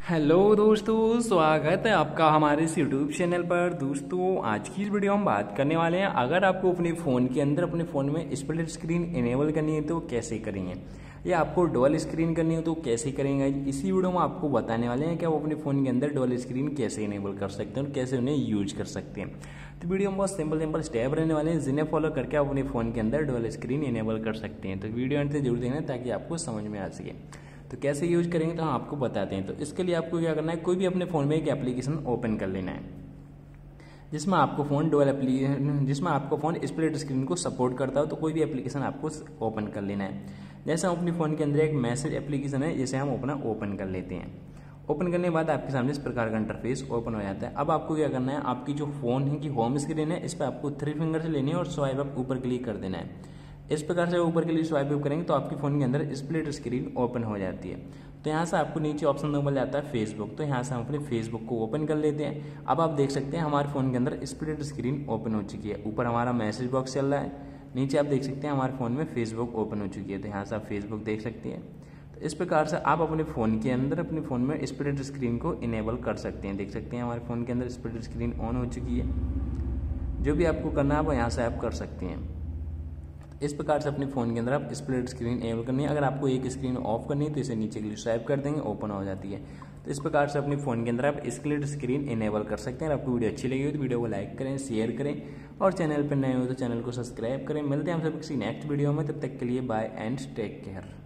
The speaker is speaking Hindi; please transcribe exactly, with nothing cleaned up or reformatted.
हेलो दोस्तों, स्वागत है आपका हमारे इस यूट्यूब चैनल पर। दोस्तों आज की इस वीडियो हम बात करने वाले हैं, अगर आपको अपने फ़ोन के अंदर अपने फ़ोन में स्प्लिट स्क्रीन इनेबल करनी है तो कैसे करेंगे, या आपको डुअल स्क्रीन करनी है तो कैसे करेंगे। इसी वीडियो में आपको बताने वाले हैं कि आप अपने फ़ोन के अंदर डुअल स्क्रीन कैसे इनेबल कर सकते हैं और कैसे उन्हें यूज कर सकते हैं। तो वीडियो में बहुत सिंपल सिंपल स्टेप रहने वाले हैं, जिन्हें फॉलो करके आप अपने फ़ोन के अंदर डुअल स्क्रीन इनेबल कर सकते हैं। तो वीडियो अंत तक जरूर देखना ताकि आपको समझ में आ सके। तो कैसे यूज करेंगे तो हम आपको बताते हैं। तो इसके लिए आपको क्या करना है, कोई भी अपने फ़ोन में एक एप्लीकेशन ओपन कर लेना है जिसमें आपको फ़ोन डुअल एप्लीकेशन जिसमें आपको फ़ोन स्प्लिट स्क्रीन को सपोर्ट करता हो। तो कोई भी एप्लीकेशन आपको ओपन कर लेना है। जैसे हम अपने फ़ोन के अंदर एक मैसेज एप्लीकेशन है, जिसे हम अपना ओपन कर लेते हैं। ओपन करने के बाद आपके सामने इस प्रकार का इंटरफेस ओपन हो जाता है। अब आपको क्या करना है, आपकी जो फ़ोन है की होम स्क्रीन है, इस पर आपको थ्री फिंगर से लेनी है और स्वाइप अप ऊपर क्लिक कर देना है। इस प्रकार से ऊपर के लिए स्वाइप अप करेंगे तो आपके फ़ोन के अंदर स्प्लिट स्क्रीन ओपन हो जाती है। तो यहाँ से आपको नीचे ऑप्शन मिल जाता है फेसबुक। तो यहाँ से हम अपने फेसबुक को ओपन कर लेते हैं। अब आप देख सकते हैं हमारे फ़ोन के अंदर स्प्लिट स्क्रीन ओपन हो चुकी है। ऊपर हमारा मैसेज बॉक्स चल रहा है, नीचे आप देख सकते हैं हमारे फ़ोन में फेसबुक ओपन हो चुकी है। तो यहाँ से आप फेसबुक देख सकते हैं। तो इस प्रकार से आप अपने फ़ोन के अंदर अपने फ़ोन में स्प्लिट स्क्रीन को इनेबल कर सकते हैं। देख सकते हैं हमारे फ़ोन के अंदर स्प्लिट स्क्रीन ऑन हो चुकी है। जो भी आपको करना है वो यहाँ से आप कर सकते हैं। इस प्रकार से अपने फ़ोन के अंदर आप स्प्लिट स्क्रीन एनेबल करनी है। अगर आपको एक स्क्रीन ऑफ करनी है तो इसे नीचे के लिए स्वाइप कर देंगे, ओपन हो जाती है। तो इस प्रकार से अपने फ़ोन के अंदर आप स्प्लिट स्क्रीन इनेबल कर सकते हैं। अगर आपको वीडियो अच्छी लगी हो तो वीडियो को लाइक करें, शेयर करें और चैनल पर नए हो तो चैनल को सब्सक्राइब करें। मिलते हैं हम सब किसी नेक्स्ट वीडियो में, तब तक के लिए बाय एंड टेक केयर।